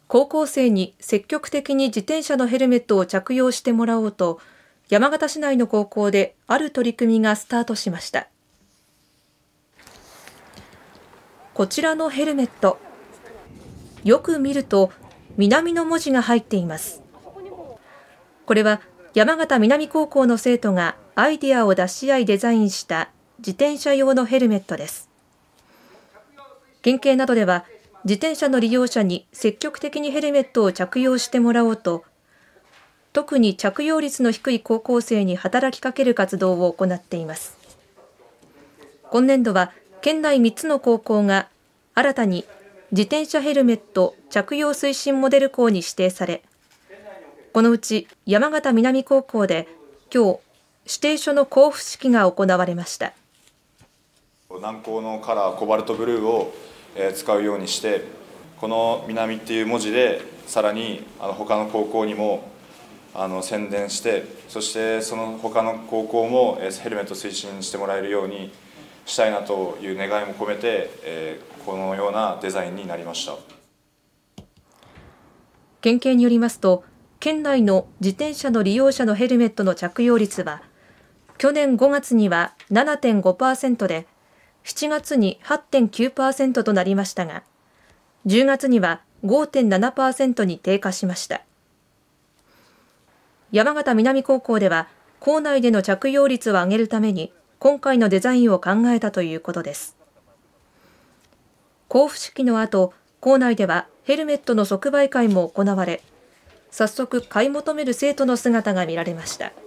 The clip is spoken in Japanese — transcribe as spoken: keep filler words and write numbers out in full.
高校生に積極的に自転車のヘルメットを着用してもらおうと、山形市内の高校である取り組みがスタートしました。こちらのヘルメット、よく見ると南の文字が入っています。これは山形南高校の生徒がアイデアを出し合いデザインした自転車用のヘルメットです。県警などでは自転車の利用者に積極的にヘルメットを着用してもらおうと、特に着用率の低い高校生に働きかける活動を行っています。今年度は県内みっつの高校が新たに自転車ヘルメット着用推進モデル校に指定され、このうち山形南高校で今日指定書の交付式が行われました。 南高のカラーコバルトブルーを使うようにして、この南っていう文字でさらにあの他の高校にもあの宣伝して、そしてその他の高校もヘルメット推進してもらえるようにしたいなという願いも込めて、えー、このようなデザインになりました。 県警によりますと、県内の自転車の利用者のヘルメットの着用率は去年ごがつには ななてんごパーセント でしちがつに はってんきゅうパーセント となりましたが、じゅうがつには ごてんななパーセント に低下しました。山形南高校では校内での着用率を上げるために今回のデザインを考えたということです。交付式の後、校内ではヘルメットの即売会も行われ、早速買い求める生徒の姿が見られました。